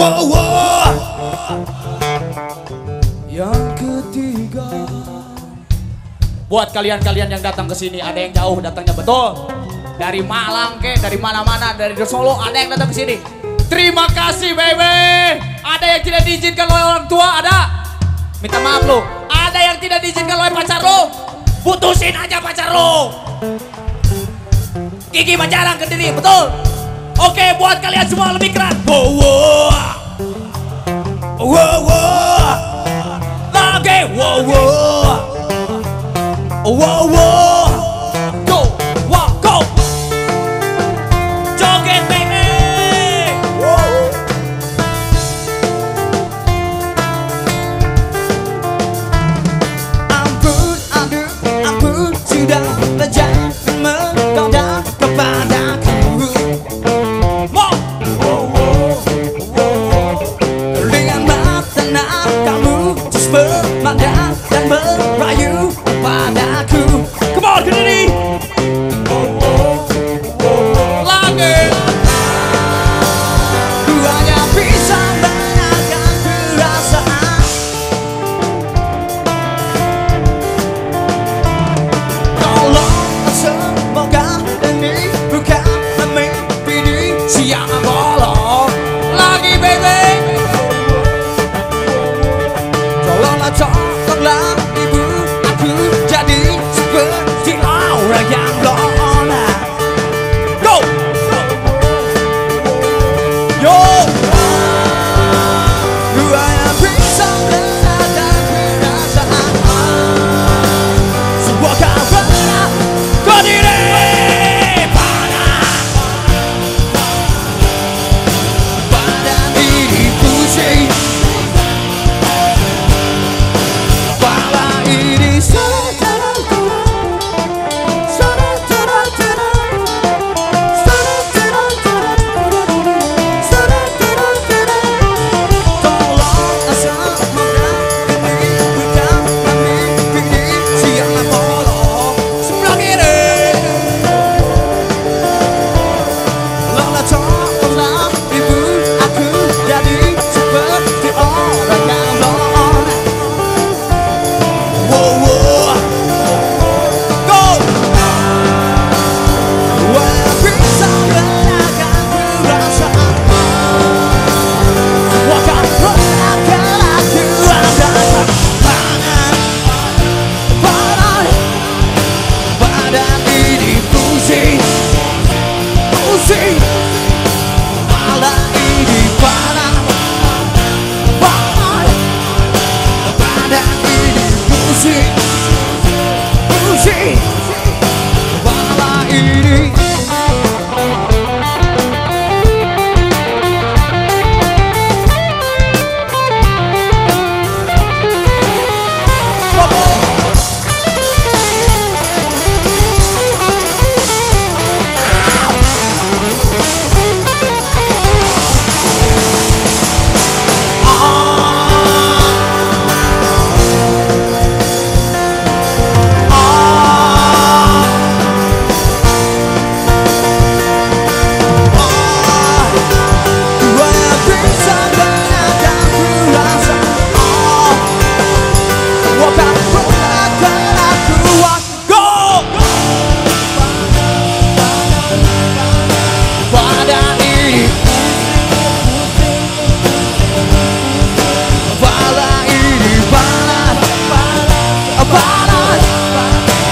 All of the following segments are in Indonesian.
Wow, wow. Yang ketiga, buat kalian-kalian yang datang ke sini, ada yang jauh datangnya betul. Dari Malang ke, dari mana-mana, dari Solo ada yang datang ke sini. Terima kasih baby. Ada yang tidak diizinkan oleh orang tua, ada. Minta maaf lo. Ada yang tidak diizinkan oleh pacar lo. Putusin aja pacar lo. Gigi mah jarang ke diri, betul. Oke, buat kalian semua lebih keras. Wow, wow. Wow, wow. Lagi, wow, wow. Wow, wow. Go, wow, go. Joget, baby. Ampun, aduh, ampun, sudah jangan menggoda kepadaku. Dengan mata kamu terus bermandang dan merayu padaku. Come on, ke diri. Lagi. Ku hanya bisa menangkan perasaan. Tolong semoga ini bukan mimpi yang bolong. Lagi baby. Tolonglah ibu, aku jadi seperti orang yang lona. Go! Yo! Ku hanya bisa menatap perasaan. Sebuah kabar ke diri. Badan ini pusing.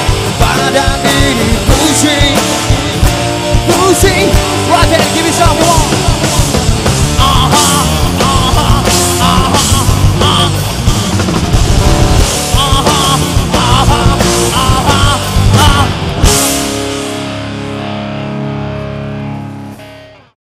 Badan ini pusing, pusing. Right there, give me some.